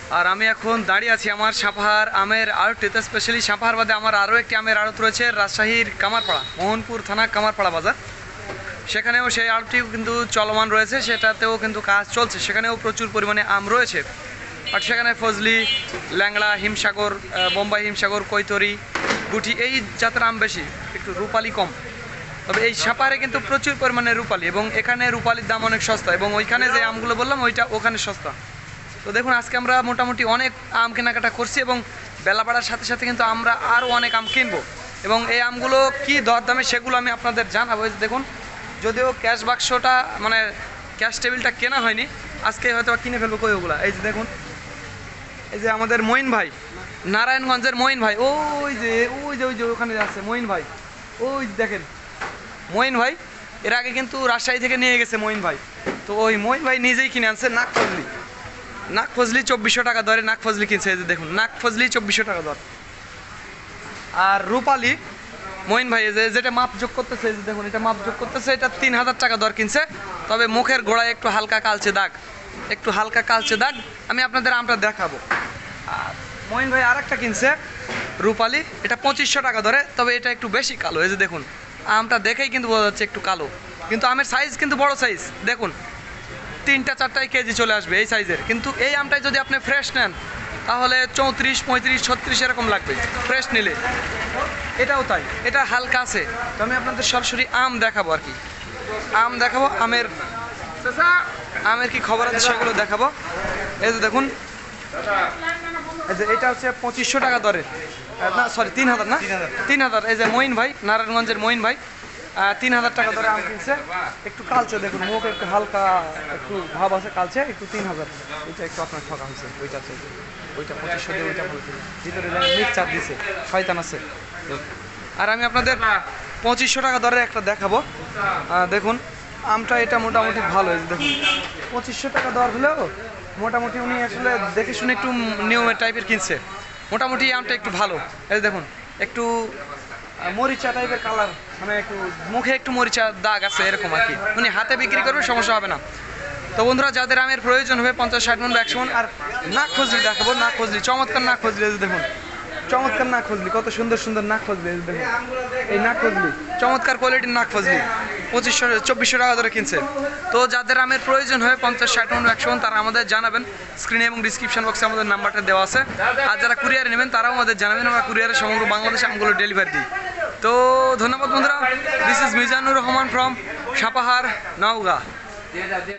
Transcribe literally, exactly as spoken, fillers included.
আর আমি এখন দাঁড়িয়ে আছি আমার সাপাহার আমের আড়তটিতে। স্পেশালি সাপাহার বাদে আমার আরও একটি আমের আড়ত রয়েছে রাজশাহীর কামারপাড়া, মোহনপুর থানা কামারপাড়া বাজার। সেখানেও সেই আড়তটিও কিন্তু চলমান রয়েছে, সেটাতেও কিন্তু কাজ চলছে, সেখানেও প্রচুর পরিমাণে আম রয়েছে। আর সেখানে ফজলি, ল্যাংড়া, হিমসাগর, বোম্বাই হিমসাগর, কৈতরি, গুটি এই জাতের আম বেশি, একটু রূপালি কম। তবে এই সাপাহারে কিন্তু প্রচুর পরিমাণে রূপালি, এবং এখানে রূপালির দাম অনেক সস্তা, এবং ওইখানে যে আমগুলো বললাম ওইটা ওখানে সস্তা। তো দেখুন আজকে আমরা মোটামুটি অনেক আম কেনাকাটা করছি, এবং বেলা বাড়ার সাথে সাথে কিন্তু আমরা আরও অনেক আম কিনবো, এবং এই আমগুলো কী দরদামে সেগুলো আমি আপনাদের জানাবো। দেখুন যদিও ক্যাশ বাক্সটা মানে ক্যাশ টেবিলটা কেনা হয়নি, আজকে হয়তো কিনে ফেলবো কই ওগুলো। এই যে দেখুন, এই যে আমাদের মঈন ভাই, নারায়ণগঞ্জের মঈন ভাই, ওই যে ওই যে ওই যে ওখানে আছে মঈন ভাই, ওই দেখেন মঈন ভাই এর আগে কিন্তু রাজশাহী থেকে নিয়ে গেছে মঈন ভাই। তো ওই মঈন ভাই নিজেই কিনে আনছে নাক ফজলি, নাক ফজলি চব্বিশশো টাকা দরে নাক ফজলি কিনছে। এই যে দেখুন নাক ফজলি চব্বিশশো টাকা দর। আর রূপালি মঈন ভাই যে যেটা মাপ যোগ করতেছে, এই যে দেখুন এটা মাপ যোগ করতেছে, এটা তিন হাজার টাকা দর কিনছে। তবে মুখের গোড়ায় একটু হালকা কালচে দাগ, একটু হালকা কালচে দাগ। আমি আপনাদের আমটা দেখাবো। আর মঈন ভাই আর একটা কিনছে রূপালি, এটা পঁচিশশো টাকা ধরে, তবে এটা একটু বেশি কালো। এই যে দেখুন আমটা দেখেই কিন্তু বোঝা যাচ্ছে একটু কালো, কিন্তু আমের সাইজ কিন্তু বড় সাইজ। দেখুন তিনটা চারটায় কেজি চলে আসবে এই সাইজের। কিন্তু এই আমটাই যদি আপনি ফ্রেশ নেন তাহলে চৌত্রিশ, পঁয়ত্রিশ, ছত্রিশ এরকম লাগবে ফ্রেশ নিলে। এটাও তাই, এটা হালকা আছে। তো আমি আপনাদের সরাসরি আম দেখাবো আর কি, আম দেখাবো, আমের আমের কি খবর আছে সেগুলো দেখাবো। এই যে দেখুন, এই যে এটা হচ্ছে পঁচিশশো টাকা দরে, না সরি তিন হাজার না তিন হাজার এই যে মঈন ভাই, নারায়ণগঞ্জের মঈন ভাই তিন হাজার টাকা ধরে আম কিনছে। একটু কালচে, দেখুন মুখ একটু হালকা একটু ভাব আছে কালচে, একটু তিন হাজার। ওইটা একটু আপনার ঠকা হয়েছে, ওইটা আছে ওইটা পঁচিশশো দিয়ে ওইটা ভালো, ভিতরে মিক্সচার দিছে, শয়তান আছে। আর আমি আপনাদের পঁচিশশো টাকা দরে একটা দেখাবো। দেখুন আমটা এটা মোটামুটি ভালো, দেখুন পঁচিশশো টাকা দর হলেও মোটামুটি উনি আসলে দেখে শুনে একটু নিয়মের টাইপের কিনছে। মোটামুটি আমটা একটু ভালো। এই দেখুন একটু মরিচা টাইপের কালার, মানে একটু মুখে একটু মরিচা দাগ আছে এরকম আর কি। উনি হাতে বিক্রি করবে, সমস্যা হবে না। তো বন্ধুরা যাদের আমের প্রয়োজন হবে পঞ্চাশ ষাট মন বা একশো মন। আর নাক ফজলি দেখাবো, নাক ফজলি চমৎকার নাক ফজলি। দেখুন চমৎকার নাক ফজলি, কত সুন্দর সুন্দর নাক ফজলি। দেখুন এই নাক ফজলি চমৎকার কোয়ালিটির নাক ফজলি, পঁচিশশো চব্বিশশো টাকা ধরে কিনছে। তো যাদের আমের প্রয়োজন হয় পঞ্চাশ ষাট মন একশো মন তারা আমাদের জানাবেন, স্ক্রিনে এবং ডিসক্রিপশন বক্সে আমাদের নাম্বারটা দেওয়া আছে। আর যারা কুরিয়ারে নেবেন তারাও আমাদের জানাবেন, আমরা কুরিয়ারে সমগ্র বাংলাদেশে আমগুলো ডেলিভারি দিই। তো ধন্যবাদ বন্ধুরা, this is Mizanur Rahman from Sapahar, Naogaon.